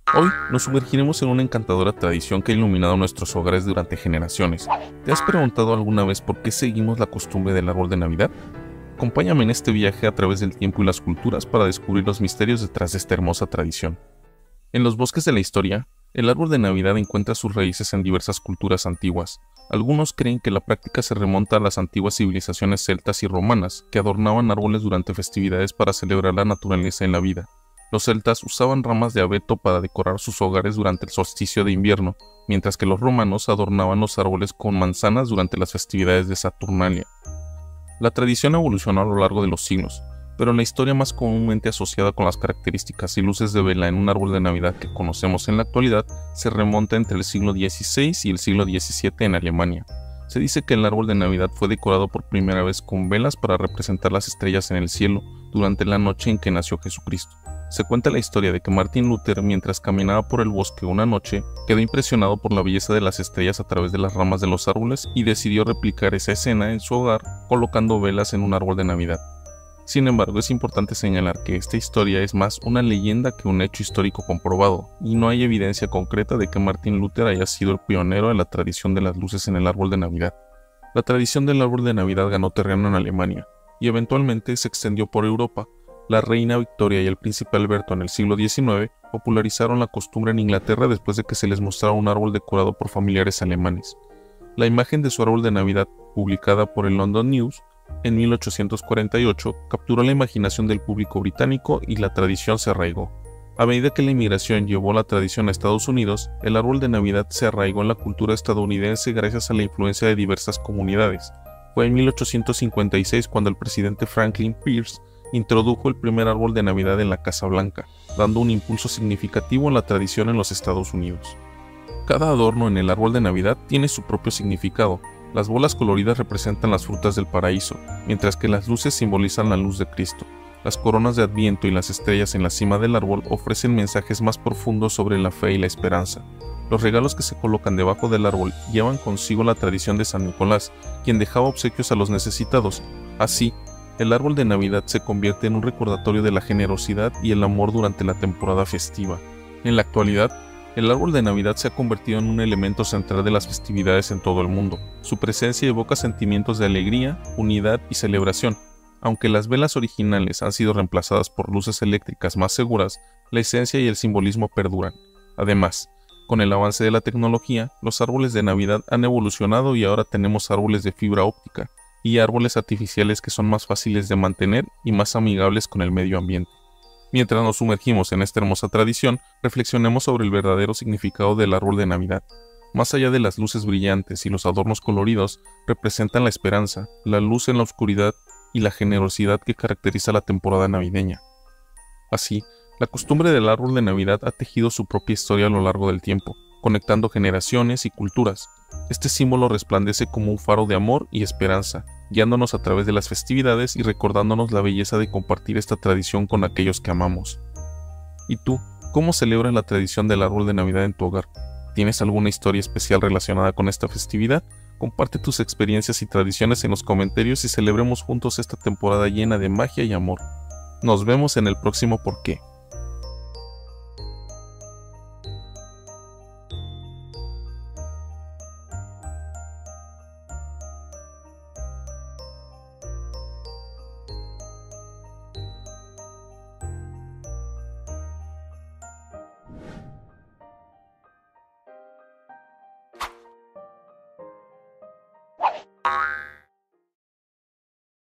Hoy nos sumergiremos en una encantadora tradición que ha iluminado nuestros hogares durante generaciones. ¿Te has preguntado alguna vez por qué seguimos la costumbre del árbol de Navidad? Acompáñame en este viaje a través del tiempo y las culturas para descubrir los misterios detrás de esta hermosa tradición. En los bosques de la historia, el árbol de Navidad encuentra sus raíces en diversas culturas antiguas. Algunos creen que la práctica se remonta a las antiguas civilizaciones celtas y romanas, que adornaban árboles durante festividades para celebrar la naturaleza en la vida. Los celtas usaban ramas de abeto para decorar sus hogares durante el solsticio de invierno, mientras que los romanos adornaban los árboles con manzanas durante las festividades de Saturnalia. La tradición evolucionó a lo largo de los siglos, pero la historia más comúnmente asociada con las características y luces de vela en un árbol de Navidad que conocemos en la actualidad se remonta entre el siglo XVI y el siglo XVII en Alemania. Se dice que el árbol de Navidad fue decorado por primera vez con velas para representar las estrellas en el cielo durante la noche en que nació Jesucristo. Se cuenta la historia de que Martin Luther, mientras caminaba por el bosque una noche, quedó impresionado por la belleza de las estrellas a través de las ramas de los árboles y decidió replicar esa escena en su hogar colocando velas en un árbol de Navidad. Sin embargo, es importante señalar que esta historia es más una leyenda que un hecho histórico comprobado, y no hay evidencia concreta de que Martin Luther haya sido el pionero en la tradición de las luces en el árbol de Navidad. La tradición del árbol de Navidad ganó terreno en Alemania, y eventualmente se extendió por Europa. La reina Victoria y el príncipe Alberto en el siglo XIX popularizaron la costumbre en Inglaterra después de que se les mostrara un árbol decorado por familiares alemanes. La imagen de su árbol de Navidad, publicada por el London News en 1848, capturó la imaginación del público británico y la tradición se arraigó. A medida que la inmigración llevó la tradición a Estados Unidos, el árbol de Navidad se arraigó en la cultura estadounidense gracias a la influencia de diversas comunidades. Fue en 1856 cuando el presidente Franklin Pierce introdujo el primer árbol de Navidad en la Casa Blanca, dando un impulso significativo a la tradición en los Estados Unidos. Cada adorno en el árbol de Navidad tiene su propio significado. Las bolas coloridas representan las frutas del paraíso, mientras que las luces simbolizan la luz de Cristo. Las coronas de Adviento y las estrellas en la cima del árbol ofrecen mensajes más profundos sobre la fe y la esperanza. Los regalos que se colocan debajo del árbol llevan consigo la tradición de San Nicolás, quien dejaba obsequios a los necesitados. Así, el árbol de Navidad se convierte en un recordatorio de la generosidad y el amor durante la temporada festiva. En la actualidad, el árbol de Navidad se ha convertido en un elemento central de las festividades en todo el mundo. Su presencia evoca sentimientos de alegría, unidad y celebración. Aunque las velas originales han sido reemplazadas por luces eléctricas más seguras, la esencia y el simbolismo perduran. Además, con el avance de la tecnología, los árboles de Navidad han evolucionado y ahora tenemos árboles de fibra óptica y árboles artificiales que son más fáciles de mantener y más amigables con el medio ambiente. Mientras nos sumergimos en esta hermosa tradición, reflexionemos sobre el verdadero significado del árbol de Navidad. Más allá de las luces brillantes y los adornos coloridos, representan la esperanza, la luz en la oscuridad y la generosidad que caracteriza la temporada navideña. Así, la costumbre del árbol de Navidad ha tejido su propia historia a lo largo del tiempo, conectando generaciones y culturas. Este símbolo resplandece como un faro de amor y esperanza, guiándonos a través de las festividades y recordándonos la belleza de compartir esta tradición con aquellos que amamos. ¿Y tú, cómo celebras la tradición del árbol de Navidad en tu hogar? ¿Tienes alguna historia especial relacionada con esta festividad? Comparte tus experiencias y tradiciones en los comentarios y celebremos juntos esta temporada llena de magia y amor. Nos vemos en el próximo ¿Por qué?